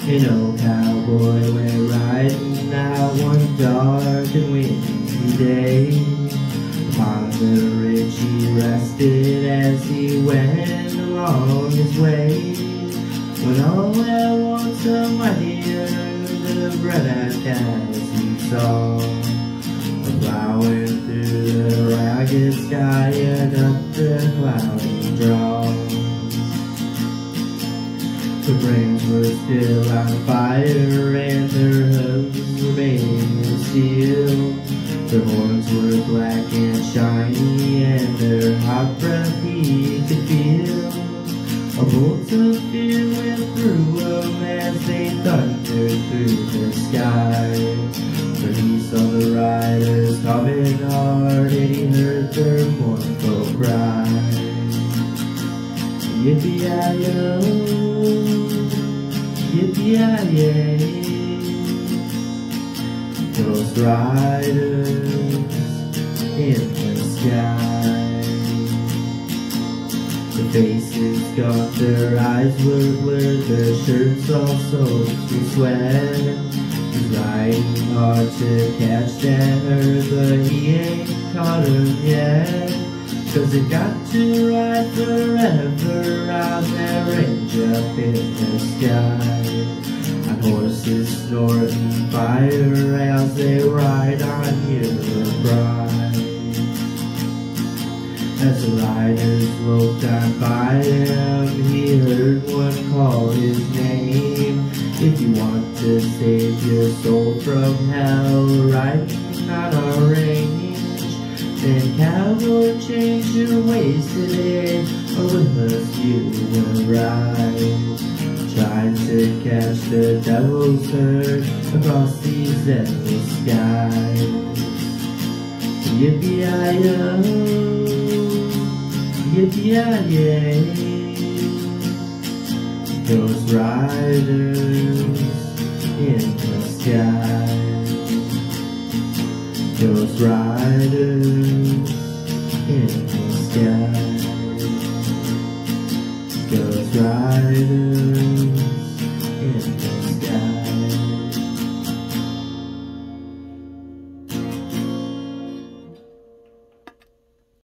An old cowboy went riding out one dark and windy day. Upon the ridge he rested as he went along his way. When all at once a mightier the broadcast he saw, plowing through the ragged sky and up the cloudy draw. The brains were still on fire and their hooves were made of steel. Their horns were black and shiny and their hot breath he could feel. A bolt of fear went through them as they thundered through the sky. For he saw the riders coming hard and he heard their mournful cry. Yippee-yi-yo, yippee-yi-yay, those riders in the sky. Their faces gaunt, their eyes were blurred, their shirts all soaked with sweat. He's riding hard to catch that herd, but he ain't caught him yet. 'Cause they got to ride forever on that range up in the sky. On horses snorting fire as they ride on your bride. As the riders loped on by him, he heard one call his name. If you want to save your soul from hell, riding on our range, then cowboy, change your ways today, or with us you will ride. Trying to catch the devil's herd across these endless skies. Yippee-yi-yo, yippee-yi-yay, those riders in the sky. Those riders in the sky. Those riders